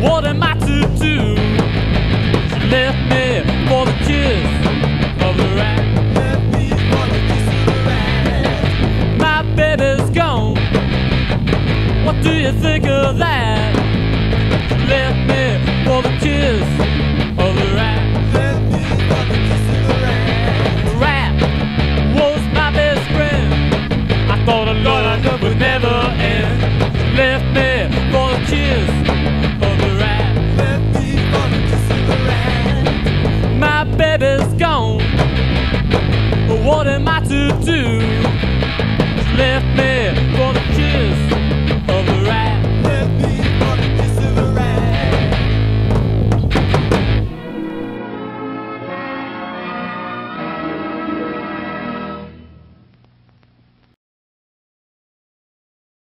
What am I to do? She left me for the kiss of the rat. My baby's gone. What do you think of that?